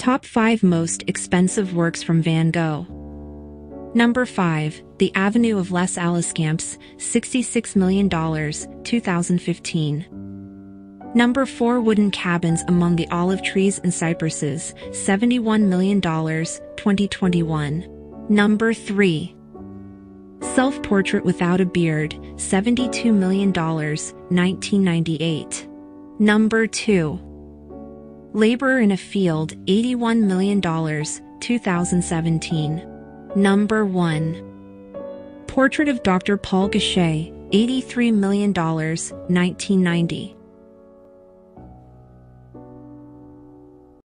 Top 5 most expensive works from Van Gogh. Number 5. The Avenue of Les Allescamps, $66 million, 2015. Number 4. Wooden Cabins Among the Olive Trees and Cypresses, $71 million, 2021. Number 3. Self-Portrait Without a Beard, $72 million, 1998. Number 2. Laborer in a Field, $81 million, 2017. Number 1. Portrait of Dr. Paul Gaucher, $83 million, 1990.